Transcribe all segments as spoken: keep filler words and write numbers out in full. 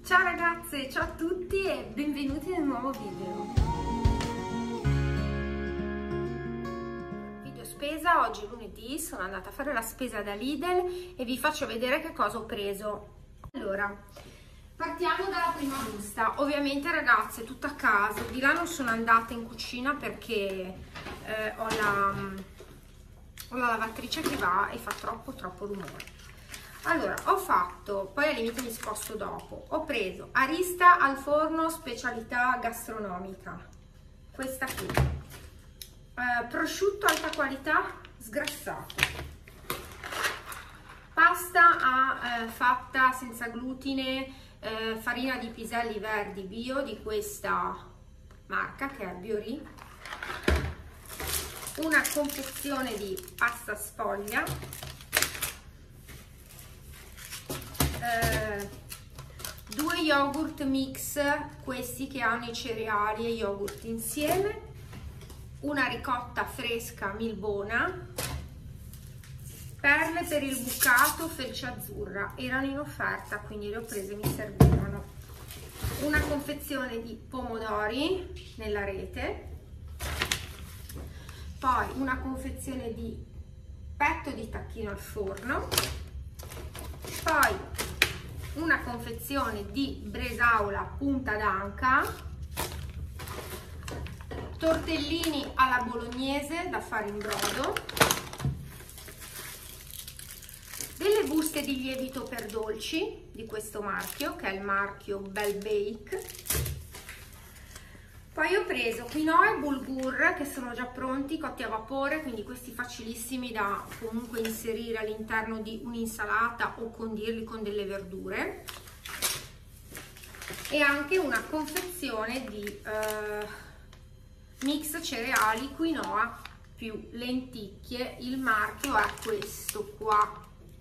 Ciao ragazze, ciao a tutti e benvenuti nel nuovo video. Video spesa, oggi è lunedì, sono andata a fare la spesa da Lidl e vi faccio vedere che cosa ho preso. Allora, partiamo dalla prima busta. Ovviamente ragazze, tutto a caso, di là non sono andata in cucina perché eh, ho, la, ho la lavatrice che va e fa troppo troppo rumore. Allora, ho fatto, poi al limite mi sposto dopo, ho preso arista al forno specialità gastronomica, questa qui, eh, prosciutto alta qualità sgrassato, pasta a, eh, fatta senza glutine, eh, farina di piselli verdi bio di questa marca che è Biorì, una confezione di pasta sfoglia, Uh, due yogurt mix, questi che hanno i cereali e yogurt insieme, una ricotta fresca milbona, perle per il bucato felce azzurra, erano in offerta quindi le ho prese, mi servivano, una confezione di pomodori nella rete, poi una confezione di petto di tacchino al forno, poi una confezione di bresaola punta d'anca, tortellini alla bolognese da fare in brodo, delle buste di lievito per dolci di questo marchio che è il marchio Bell Bake. Poi ho preso quinoa e bulgur che sono già pronti, cotti a vapore, quindi questi facilissimi da comunque inserire all'interno di un'insalata o condirli con delle verdure. E anche una confezione di eh, mix cereali quinoa più lenticchie, il marchio è questo qua.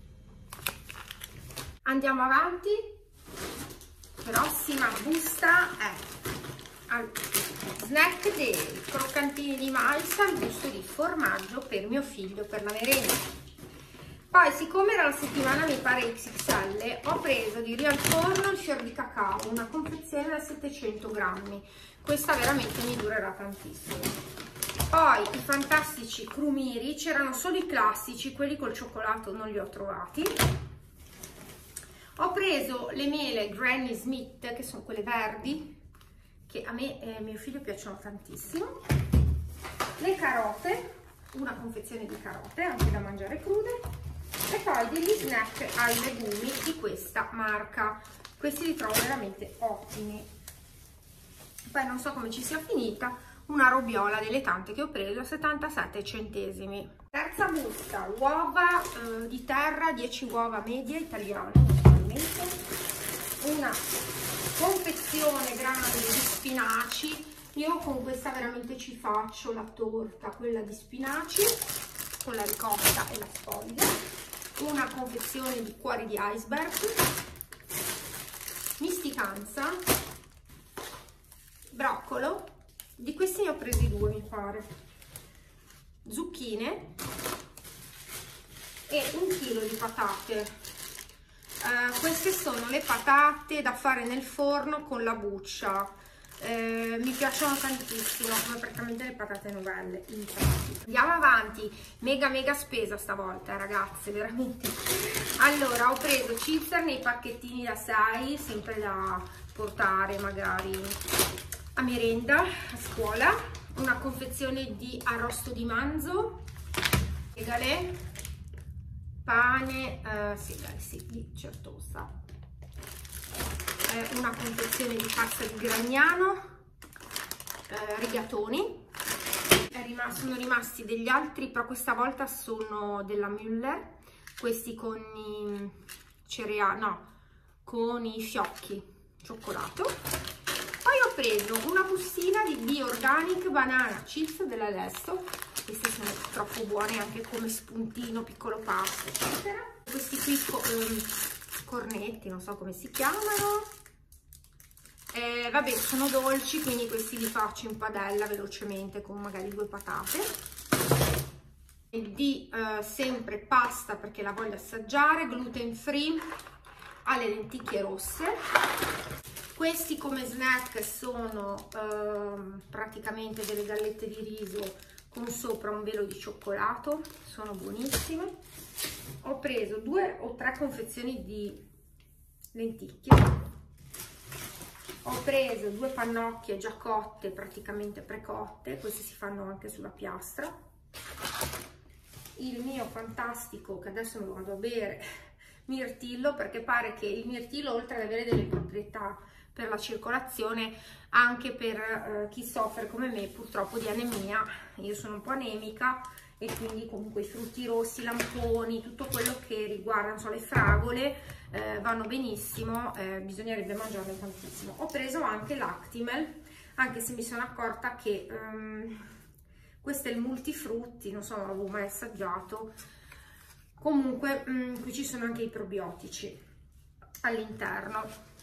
Andiamo avanti, prossima busta è al snack dei croccantini di mais al gusto di formaggio per mio figlio per la merenda. Poi, siccome era la settimana mi pare X X L, ho preso di Rio al forno il fior di cacao, una confezione da settecento grammi, questa veramente mi durerà tantissimo. Poi i fantastici crumiri, c'erano solo i classici, quelli col cioccolato non li ho trovati. Ho preso le mele Granny Smith, che sono quelle verdi, che a me e mio figlio piacciono tantissimo, le carote, una confezione di carote anche da mangiare crude, e poi degli snack ai legumi di questa marca, questi li trovo veramente ottimi. Poi non so come ci sia finita, una robiola delle tante che ho preso a settantasette centesimi. Terza busta, uova eh, di terra, dieci uova medie italiane, una confezione grande di spinaci. Io con questa veramente ci faccio la torta, quella di spinaci con la ricotta e la sfoglia, una confezione di cuori di iceberg, misticanza, broccolo, di questi ne ho presi due mi pare, zucchine e un chilo di patate. Uh, queste sono le patate da fare nel forno con la buccia, uh, mi piacciono tantissimo, come praticamente le patate novelle. Andiamo avanti, mega mega spesa stavolta ragazze, veramente. Allora, ho preso Chipster nei pacchettini da sei, sempre da portare magari a merenda a scuola, una confezione di arrosto di manzo, segale, pane, eh, sì, dai, sì, di Certosa, eh, una confezione di pasta di Gragnano, eh, rigatoni, è rimasto, sono rimasti degli altri, però questa volta sono della Müller, questi con i cereali, no, con i fiocchi cioccolato. Poi ho preso una bustina di Bio Organic Banana Chips dell'Adesso, queste sono troppo buone anche come spuntino, piccolo pasto eccetera. Questi qui um, cornetti, non so come si chiamano, eh, vabbè sono dolci, quindi questi li faccio in padella velocemente con magari due patate. E di uh, sempre pasta perché la voglio assaggiare, gluten free alle lenticchie rosse, Questi come snack sono ehm, praticamente delle gallette di riso con sopra un velo di cioccolato, sono buonissime. Ho preso due o tre confezioni di lenticchie, ho preso due pannocchie già cotte, praticamente precotte, queste si fanno anche sulla piastra, il mio fantastico, che adesso me lo vado a bere, mirtillo, perché pare che il mirtillo, oltre ad avere delle proprietà per la circolazione, anche per eh, chi soffre come me purtroppo di anemia, io sono un po' anemica, e quindi comunque i frutti rossi, i lamponi, tutto quello che riguarda, non so, le fragole eh, vanno benissimo, eh, bisognerebbe mangiarne tantissimo. Ho preso anche l'Actimel, anche se mi sono accorta che um, questo è il multifrutti, non so, non l'avevo mai assaggiato. Comunque um, qui ci sono anche i probiotici all'interno.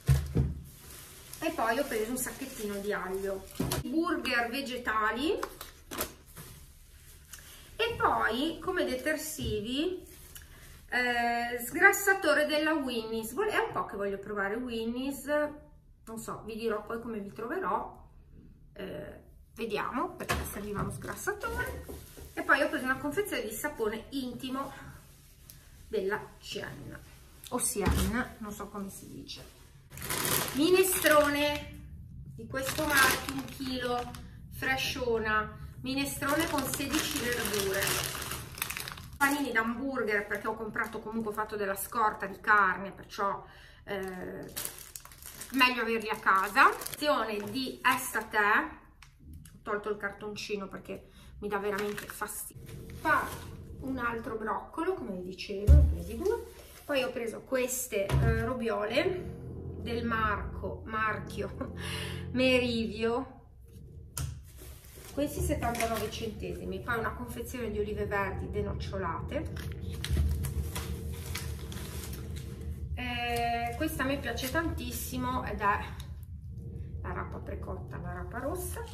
E poi ho preso un sacchettino di aglio, burger vegetali. E poi come detersivi eh, sgrassatore della Winnie's. È un po' che voglio provare Winnie's, non so, vi dirò poi come vi troverò, eh, vediamo, perché serviva uno sgrassatore. E poi ho preso una confezione di sapone intimo della Cien o Cien, non so come si dice. Minestrone di questo marchio, un chilo, fresciona, minestrone con sedici verdure. Panini d'hamburger, perché ho comprato, comunque ho fatto della scorta di carne, perciò eh, meglio averli a casa. Azione di Estate, ho tolto il cartoncino perché mi dà veramente fastidio. Poi un altro broccolo, come vi dicevo, ho presi due. Poi ho preso queste eh, robiole del marco, marchio Merivio, questi settantanove centesimi. Poi una confezione di olive verdi denocciolate. Eh, questa a me piace tantissimo ed è la rapa precotta, la rapa rossa.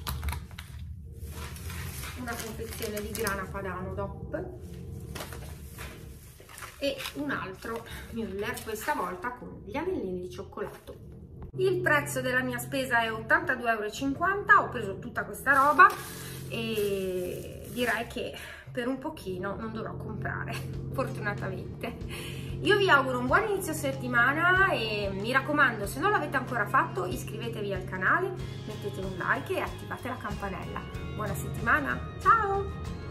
Una confezione di grana padano D O P e un altro Müller, questa volta con gli anellini di cioccolato. Il prezzo della mia spesa è ottantadue e cinquanta euro. Ho preso tutta questa roba e direi che per un pochino non dovrò comprare, fortunatamente. Io vi auguro un buon inizio settimana e mi raccomando, se non l'avete ancora fatto, iscrivetevi al canale, mettete un like e attivate la campanella. Buona settimana, ciao!